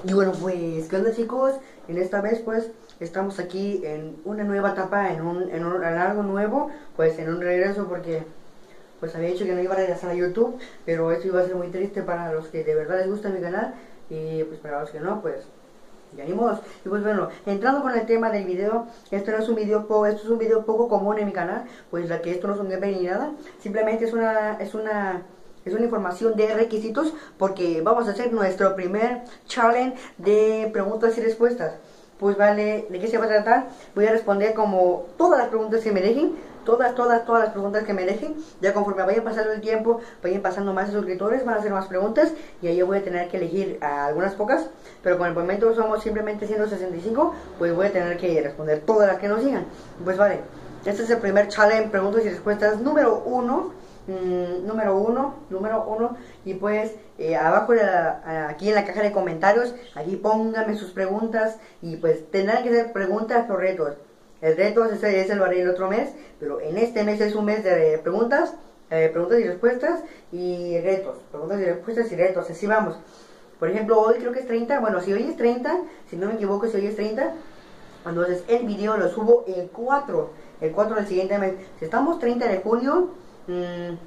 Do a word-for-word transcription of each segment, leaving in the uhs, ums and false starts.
Y bueno, pues, ¿qué onda, chicos? En esta vez, pues, estamos aquí en una nueva etapa, en un, en un en algo nuevo, pues, en un regreso, porque, pues, había dicho que no iba a regresar a YouTube, pero esto iba a ser muy triste para los que de verdad les gusta mi canal, y, pues, para los que no, pues, ya ni modos. Y pues bueno, entrando con el tema del video, esto no es un video poco, esto es un video poco común en mi canal, pues la que esto no es un gameplay ni nada, simplemente es una, es una, es una información de requisitos, porque vamos a hacer nuestro primer challenge de preguntas y respuestas. Pues vale, ¿de qué se va a tratar? Voy a responder como todas las preguntas que me dejen, todas, todas, todas las preguntas que me dejen. Ya conforme vaya pasando el tiempo, vayan pasando más suscriptores, van a hacer más preguntas y ahí yo voy a tener que elegir a algunas pocas. Pero con el momento somos simplemente ciento sesenta y cinco, pues voy a tener que responder todas las que nos sigan. Pues vale, este es el primer challenge, preguntas y respuestas número uno. Mm, número uno, número uno, y pues eh, abajo de la, aquí en la caja de comentarios, aquí pónganme sus preguntas y pues tendrán que ser preguntas o retos. El reto ese, ese lo haré el otro mes, pero en este mes es un mes de preguntas, eh, preguntas y respuestas y retos, preguntas y respuestas y retos, así vamos. Por ejemplo, hoy creo que es treinta, bueno, si hoy es treinta, si no me equivoco, si hoy es treinta, entonces el video lo subo el cuatro, el cuatro del siguiente mes. Si estamos treinta de junio, mmm,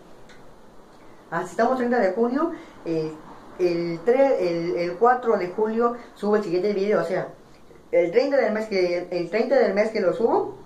ah, si estamos treinta de junio, eh, el, tres, el, el cuatro de julio subo el siguiente video, o sea, el treinta del mes que, el treinta del mes que lo subo,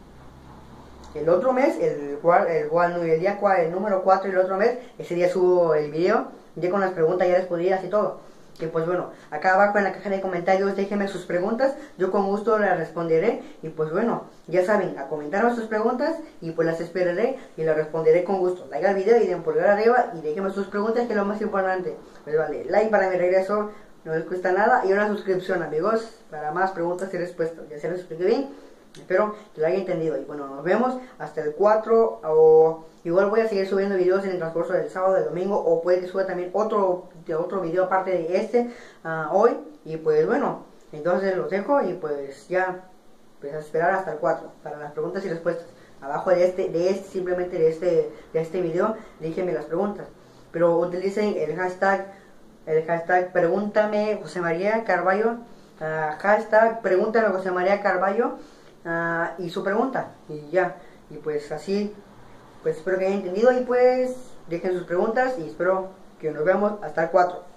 el otro mes, el, el, el, el día el número cuatro y el otro mes, ese día subo el video, ya con las preguntas ya respondidas y todo. Que pues bueno, acá abajo en la caja de comentarios déjenme sus preguntas, yo con gusto las responderé. Y pues bueno, ya saben, a comentarme sus preguntas y pues las esperaré y las responderé con gusto. Like al video y den pulgar arriba y déjenme sus preguntas, que es lo más importante. Pues vale, like para mi regreso, no les cuesta nada, y una suscripción, amigos, para más preguntas y respuestas. Ya se los expliqué bien, espero que lo haya entendido. Y bueno, nos vemos hasta el cuatro, o igual voy a seguir subiendo videos en el transcurso del sábado, del domingo, o puede que suba también otro, otro video aparte de este uh, hoy. Y pues bueno, entonces los dejo y pues ya, pues a esperar hasta el cuatro para las preguntas y respuestas. Abajo de este, de este, simplemente de este, de este video, déjenme las preguntas. Pero utilicen el hashtag, el hashtag pregúntame José María Carballo, uh, hashtag pregúntame José María Carballo, uh, y su pregunta, y ya, y pues así, pues espero que hayan entendido y pues dejen sus preguntas y espero que nos veamos hasta el cuatro.